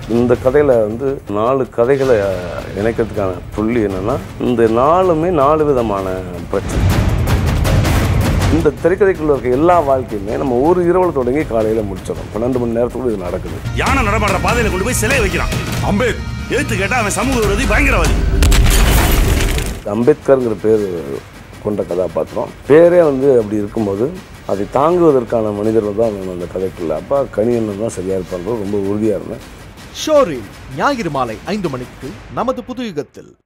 இந்த கதையில் வந்து 4 கதைகளை இணைக்கிறதுக்கான புள்ளி என்னென்னா, இந்த 4மே 4 விதமான பிரச்சனை. இந்த திரைக்கதைக்குள்ள இருக்க எல்லா வாழ்க்கையுமே நம்ம ஒரு இரவில் தொடங்கி காலையில் முடிச்சிடும். 12 மணி நேரத்துக்குள்ள இது நடக்குது. யானை நடமாடுற பாதையில் கொண்டு போய் சிலை வைக்கிறான். எழுத்து கேட்டால் அவன் சமூக விரோதி, பயங்கரவாதி. அம்பேத்கர்ங்கிற பேர் கொண்ட கதாபாத்திரம் பேரே வந்து அப்படி இருக்கும்போது அதை தாங்குவதற்கான மனிதர்கள் தான் அந்த கதைக்குள்ள. அப்பா கணியன் தான் சரியா இருப்பாங்க. ரொம்ப உறுதியாக இருந்தேன். ஷோரில் ஞாயிறு மாலை 5 மணிக்கு நமது புது யுகத்தில்.